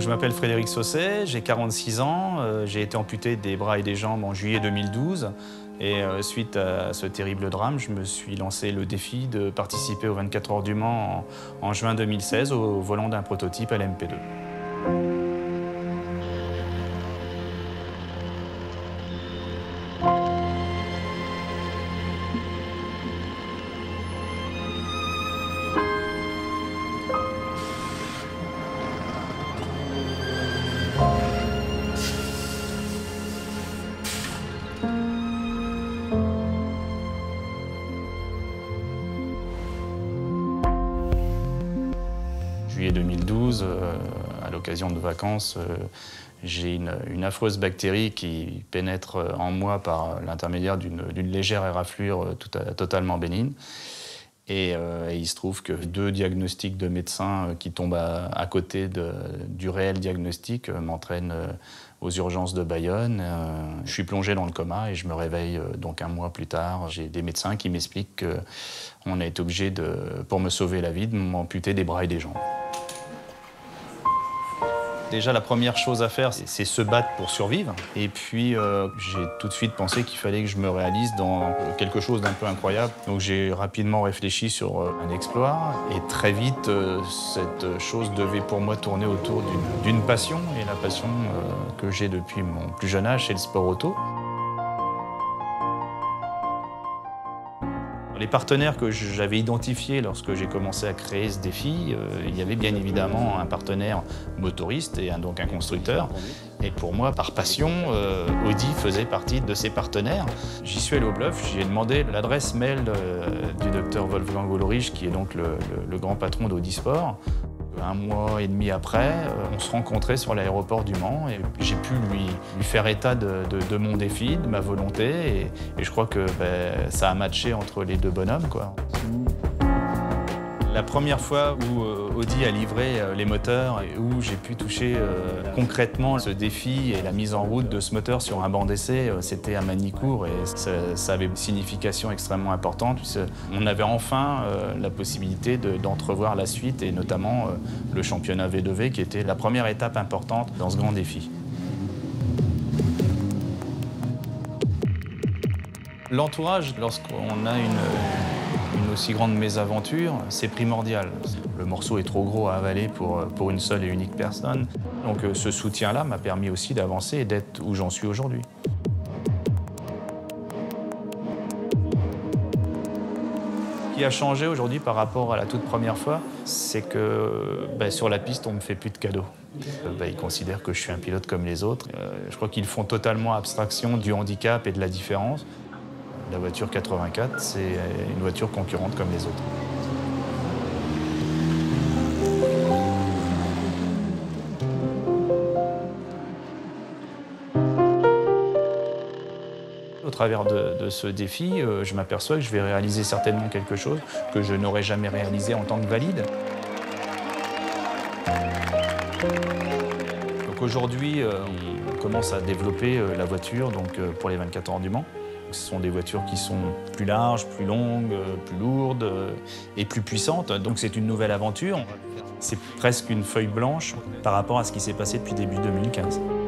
Je m'appelle Frédéric Sausset, j'ai 46 ans, j'ai été amputé des bras et des jambes en juillet 2012 et suite à ce terrible drame, je me suis lancé le défi de participer aux 24 heures du Mans en juin 2016 au volant d'un prototype LMP2. Juillet 2012, à l'occasion de vacances, j'ai une affreuse bactérie qui pénètre en moi par l'intermédiaire d'une légère éraflure totalement bénigne. Et il se trouve que 2 diagnostics de médecins qui tombent à côté du réel diagnostic m'entraînent aux urgences de Bayonne. Je suis plongé dans le coma et je me réveille donc un mois plus tard. J'ai des médecins qui m'expliquent qu'on a été obligé, pour me sauver la vie, de m'amputer des bras et des jambes. Déjà, la première chose à faire, c'est se battre pour survivre. Et puis, j'ai tout de suite pensé qu'il fallait que je me réalise dans quelque chose d'un peu incroyable. Donc, j'ai rapidement réfléchi sur un exploit. Et très vite, cette chose devait pour moi tourner autour d'une passion. Et la passion que j'ai depuis mon plus jeune âge, c'est le sport auto. Les partenaires que j'avais identifiés lorsque j'ai commencé à créer ce défi, il y avait bien évidemment un partenaire motoriste et donc un constructeur. Et pour moi, par passion, Audi faisait partie de ces partenaires. J'y suis allé au bluff, j'ai demandé l'adresse mail du docteur Wolfgang Ulrich, qui est donc le grand patron d'Audi Sport. Un mois et demi après, on se rencontrait sur l'aéroport du Mans et j'ai pu lui faire état de mon défi, de ma volonté et je crois que ça a matché entre les deux bonhommes, quoi. La première fois où Audi a livré les moteurs et où j'ai pu toucher concrètement ce défi et la mise en route de ce moteur sur un banc d'essai, c'était à Magny-Cours et ça avait une signification extrêmement importante puisqu'on avait enfin la possibilité d'entrevoir la suite et notamment le championnat V2V qui était la première étape importante dans ce grand défi. L'entourage, lorsqu'on a une aussi grande mésaventure, c'est primordial. Le morceau est trop gros à avaler pour une seule et unique personne. Donc ce soutien-là m'a permis aussi d'avancer et d'être où j'en suis aujourd'hui. Ce qui a changé aujourd'hui par rapport à la toute première fois, c'est que sur la piste, on ne me fait plus de cadeaux. Ils considèrent que je suis un pilote comme les autres. Je crois qu'ils font totalement abstraction du handicap et de la différence. La voiture 84, c'est une voiture concurrente comme les autres. Au travers de ce défi, je m'aperçois que je vais réaliser certainement quelque chose que je n'aurais jamais réalisé en tant que valide. Donc aujourd'hui, on commence à développer la voiture pour les 24 heures du Mans. Ce sont des voitures qui sont plus larges, plus longues, plus lourdes et plus puissantes. Donc c'est une nouvelle aventure. C'est presque une feuille blanche par rapport à ce qui s'est passé depuis début 2015.